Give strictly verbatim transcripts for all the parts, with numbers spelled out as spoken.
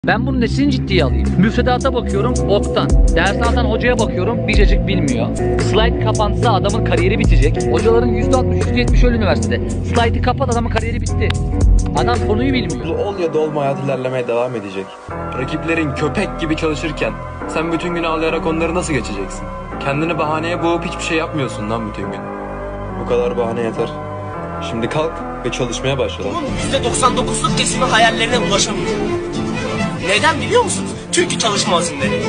Ben bunun nesini ciddiye alayım? Müfredata bakıyorum, boktan. Ders altan hocaya bakıyorum, biricik bilmiyor. Slide kapansa adamın kariyeri bitecek. Hocaların yüzde altmış yüzde yetmiş öyle üniversitede. Slide'ı kapat, adamın kariyeri bitti. Adam konuyu bilmiyor. Ol ya da olma hayat ilerlemeye devam edecek. Rakiplerin köpek gibi çalışırken sen bütün gün ağlayarak onları nasıl geçeceksin? Kendini bahaneye boğup hiçbir şey yapmıyorsun lan bütün gün. Bu kadar bahane yeter. Şimdi kalk ve çalışmaya başla. Bunun yüzde doksan dokuzluk kesimi hayallerine ulaşamıyor. Neden biliyor musunuz? Çünkü çalışma azimleri.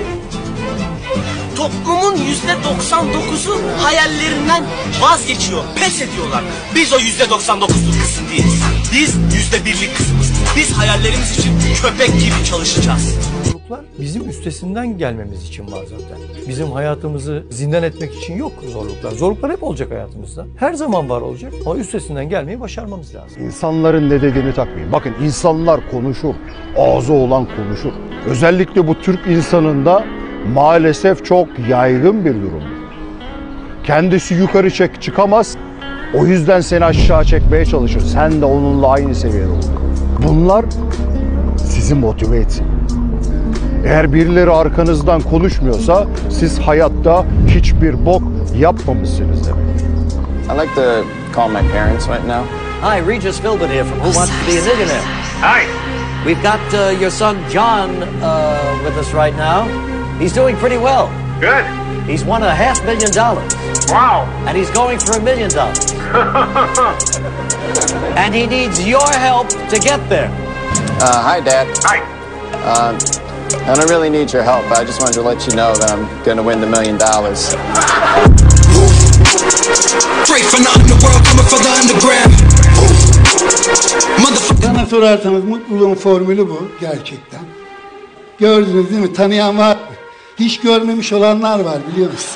Toplumun yüzde doksan dokuzu hayallerinden vazgeçiyor, pes ediyorlar. Biz o yüzde doksan dokuzluk kısım değiliz. Biz yüzde birlik kısmız. Biz hayallerimiz için köpek gibi çalışacağız. Zorluklar bizim üstesinden gelmemiz için var zaten. Bizim hayatımızı zindan etmek için yok zorluklar. Zorluklar hep olacak hayatımızda. Her zaman var olacak ama üstesinden gelmeyi başarmamız lazım. İnsanların ne dediğini takmayın. Bakın insanlar konuşur. Ağzı olan konuşur. Özellikle bu Türk insanında maalesef çok yaygın bir durum. Kendisi yukarı çek çıkamaz. O yüzden seni aşağı çekmeye çalışır. Sen de onunla aynı seviyede ol. Bunlar sizi motive etsin. Eğer birileri arkanızdan konuşmuyorsa siz hayatta hiçbir bok yapmamışsınız demek. I'd like to call my parents right now. Hi, Regis Philbin here from Who Wants to Be a Millionaire. Hi. We've got uh, your son John uh, with us right now. He's doing pretty well. Good. He's won a half million dollars. Wow. And he's going for a million dollars. And he needs your help to get there. Uh, hi, Dad. Hi. Uh, I don't really need your help. I just wanted to let you know that I'm going to win the million dollars. Straight from the underworld, coming from the underground. Bana sorarsanız mutluluğun formülü bu gerçekten. Gördünüz değil mi? Tanıyan var. Hiç görmemiş olanlar var biliyor musunuz?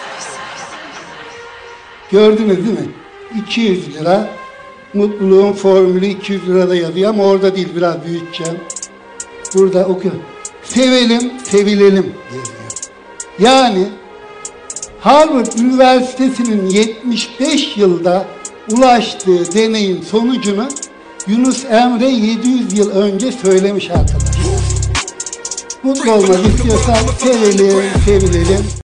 Gördünüz değil mi? iki yüz lira. Mutluluğun formülü iki yüz lirada yazıyor ama orada değil, biraz büyüteceğim. Burada okuyorum. Sevelim, sevilelim yazıyor. Yani Harvard Üniversitesi'nin yetmiş beş yılda ulaştığı deneyin sonucunu Yunus Emre yedi yüz yıl önce söylemiş arkadaşlar. Mutlu olmak istiyorsan sevelim, sevilelim.